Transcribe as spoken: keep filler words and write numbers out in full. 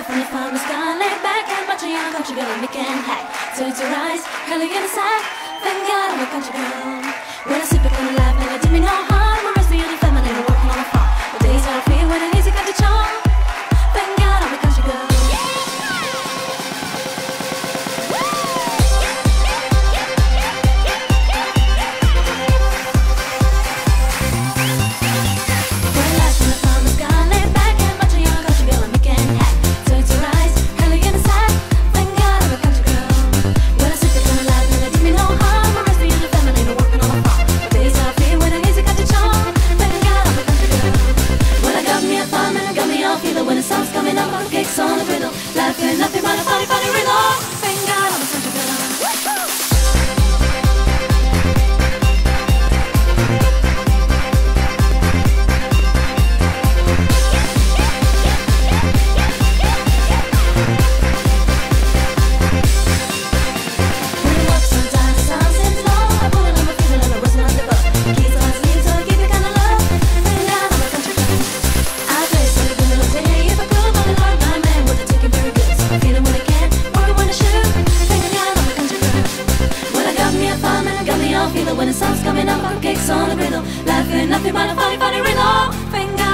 life on the farm is gone. Lay back and watch a young country girl and we can hack. So it's your eyes, early in the sack. Thank God I'm a country girl. When I sit back on the life, never did me no harm. I'm resting in the family, we're working on the farm. The days are free when an easy country charm. Thank God I'm a country girl. Nothing but a funny, funny rhythm. Thank God I'm a country girl. When it works sometimes it sounds slow. I put it on my feet and I'm rustling on the boat. Keys on my sleeve so I keep it kind of low. Thank God I'm a country girl. I play so good all day. If I could, but the Lord my man would have taken very good. So I feel it when I can, or when I should. Thank God I'm a country girl. Well, I got me a farm and I got me all feeling when the sun's coming up. Cupcakes on the griddle. Life ain't nothing but a funny, funny riddle. Thank God.